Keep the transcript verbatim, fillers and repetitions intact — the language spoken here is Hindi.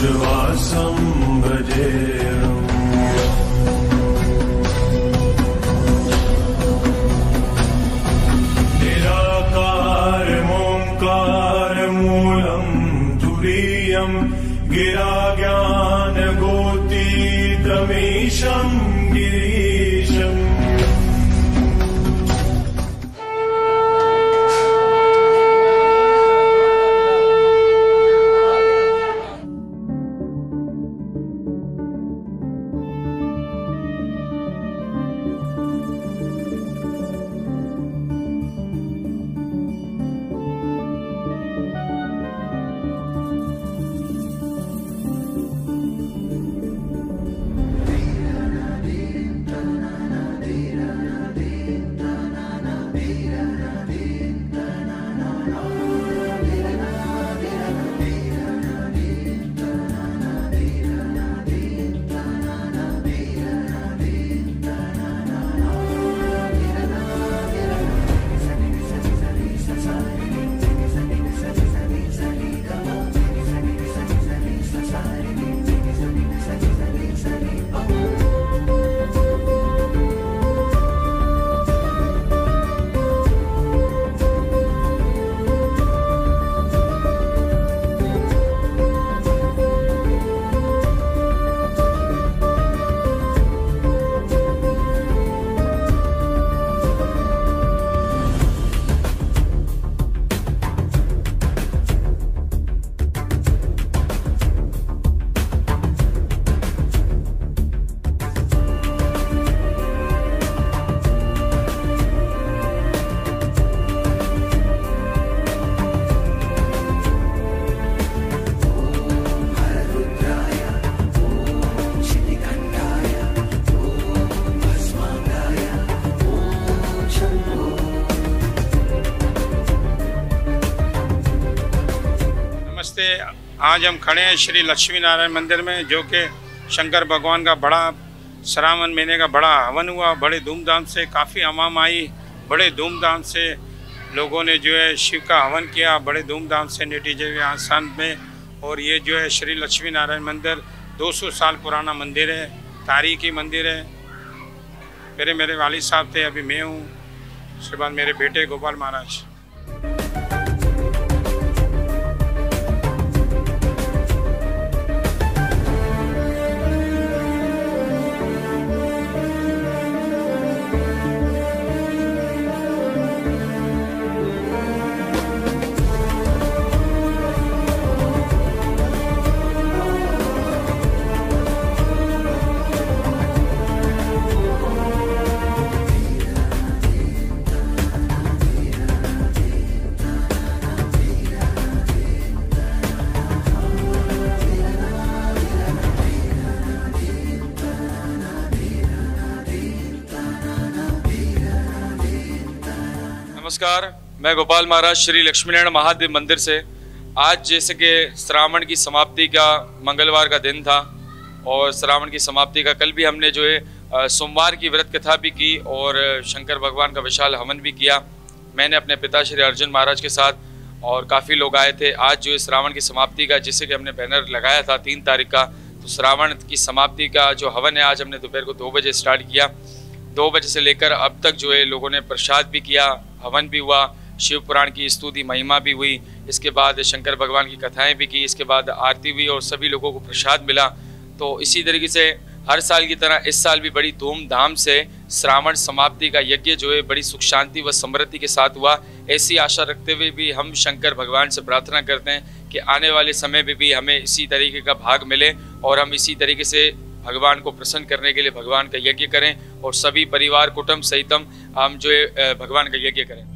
श्रीनिवासं भजेऽहम्। निराकारमोङ्कारमूलं तुरीयं गिरा ज्ञानगोतीतमीशं गिरीशम्। आज हम खड़े हैं श्री लक्ष्मी नारायण मंदिर में, जो कि शंकर भगवान का बड़ा श्रावण महीने का बड़ा हवन हुआ। बड़े धूमधाम से काफ़ी अवाम आई, बड़े धूमधाम से लोगों ने जो है शिव का हवन किया, बड़े धूमधाम से निटीजे आसान में। और ये जो है श्री लक्ष्मी नारायण मंदिर दो सौ साल पुराना मंदिर है, तारीखी मंदिर है। मेरे मेरे वालिद साहब थे, अभी मैं हूँ, उसके बाद मेरे बेटे गोपाल महाराज। नमस्कार, मैं गोपाल महाराज श्री लक्ष्मीनारायण महादेव मंदिर से। आज जैसे कि श्रावण की समाप्ति का मंगलवार का दिन था और श्रावण की समाप्ति का कल भी हमने जो है सोमवार की व्रत कथा भी की और शंकर भगवान का विशाल हवन भी किया। मैंने अपने पिता श्री अर्जुन महाराज के साथ, और काफ़ी लोग आए थे। आज जो है श्रावण की समाप्ति का, जिससे कि हमने बैनर लगाया था तीन तारीख का, तो श्रावण की समाप्ति का जो हवन है आज हमने दोपहर को दो बजे स्टार्ट किया। दो बजे से लेकर अब तक जो है लोगों ने प्रसाद भी किया, हवन भी हुआ, शिव पुराण की स्तुति महिमा भी हुई, इसके बाद शंकर भगवान की कथाएं भी की, इसके बाद आरती हुई और सभी लोगों को प्रसाद मिला। तो इसी तरीके से हर साल की तरह इस साल भी बड़ी धूमधाम से श्रावण समाप्ति का यज्ञ जो है बड़ी सुख शांति व समृद्धि के साथ हुआ। ऐसी आशा रखते हुए भी हम शंकर भगवान से प्रार्थना करते हैं कि आने वाले समय में भी हमें इसी तरीके का भाग मिले और हम इसी तरीके से भगवान को प्रसन्न करने के लिए भगवान का यज्ञ करें और सभी परिवार कुटुंब सहितम हम जो है भगवान का यज्ञ करें।